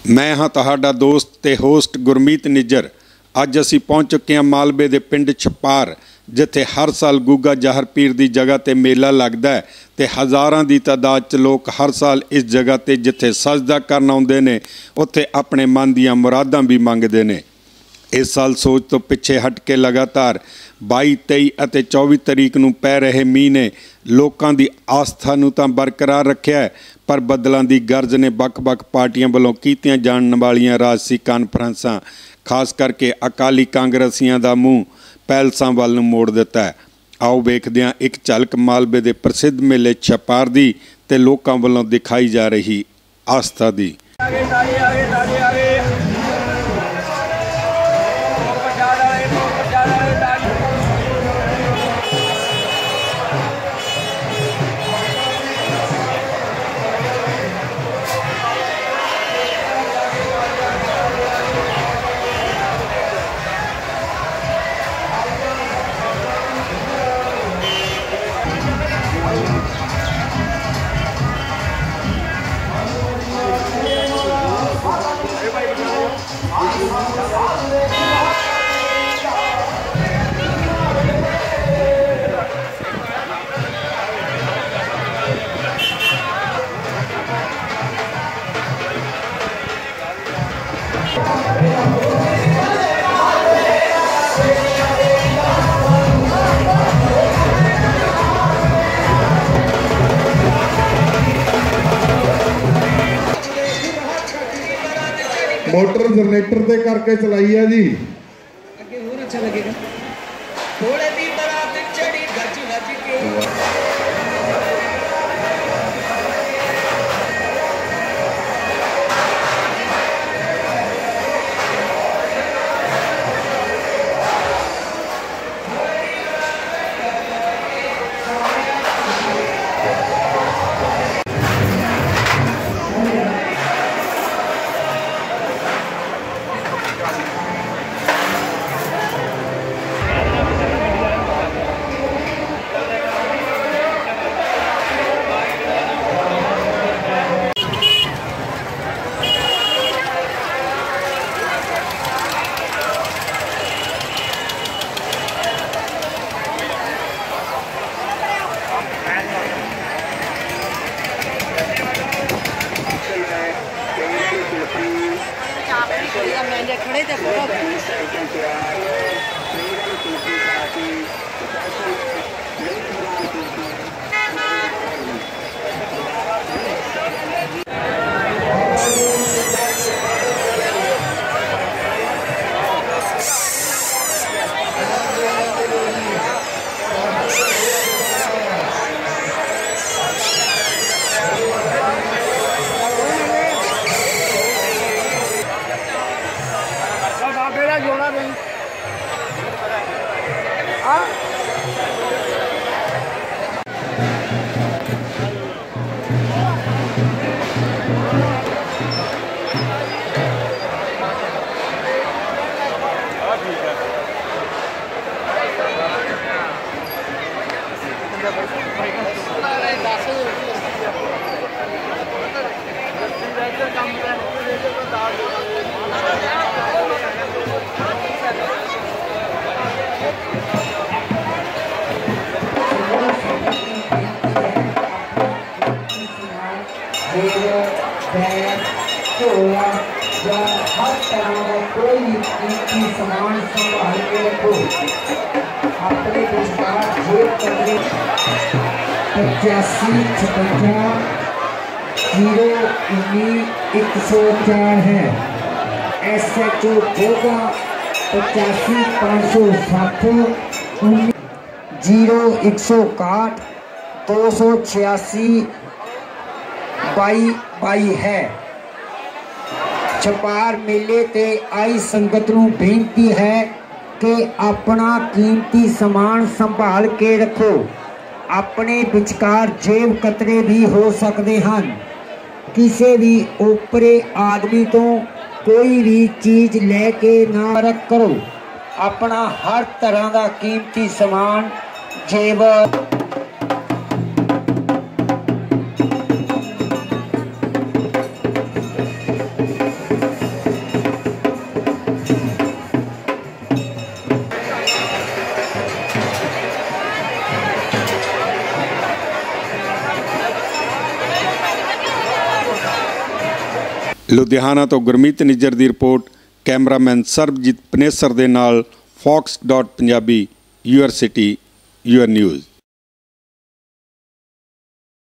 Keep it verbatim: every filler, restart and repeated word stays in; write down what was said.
मैं हाँ तुहाडा दोस्त ते होस्ट गुरमीत निज्जर। अज असी पहुँच चुके हैं मालवे के पिंड छपार, जिथे हर साल गुगा जाहर पीर की जगह ते मेला लगता है ते हज़ारां की तादाद च लोग हर साल इस जगह ते जिथे सजदा करन आउंदे ने उत्थे अपने मन दीआं मुरादां भी मंगदे ने। इस साल सोच तो पिछे हट के लगातार बाई तेई अते चौबी तरीक नूं पै रहे मीह ने लोकां दी आस्था नूं तां बरकरार रखिया है, पर बदलां दी गर्ज ने बख-बख पार्टियां वालों कीतियां जाण वालियां राजसी कानफ्रेंसां खास करके अकाली कांग्रेसियां दा मूँह पैलसां वल नूं मोड़ दिता है। आओ वेखदे हां एक झलक मालवे दे प्रसिद्ध मेले छपार दी ते लोकां वालों दिखाई जा रही आस्था दी। मोटर जनरेटर ते करके चलाई है जी। आगे और अच्छा लगेगा। थोड़े भी बरात चढ़ी गज गज के खड़े थे हर तरह का कोई भी सामान संभाल के रखो। अपने विचार जेब कमरे पचासी छपंजा जीरो उन्नीस एक सौ चार है। एस एच ओ होगा पचासी पाँच सौ सात उन्नीस जीरो एक सौ इकाठ दो सौ छियासी बाई बाई है। छपार मेले ते आई संगत नूं बेनती है कि अपना कीमती समान संभाल के रखो। अपने विचकार जेब कतरे भी हो सकते हैं। किसी भी ओपरे आदमी तो कोई भी चीज़ लेके ना रख करो। अपना हर तरह का कीमती समान जेब ਲੁਧਿਆਣਾ ਤੋਂ ਗੁਰਮੀਤ ਨਿੱਜਰ ਦੀ ਰਿਪੋर्ट। कैमरामैन ਸਰਬਜੀਤ ਪਨੇਸਰ ਦੇ ਨਾਲ Fox dot Punjabi, your city, your news.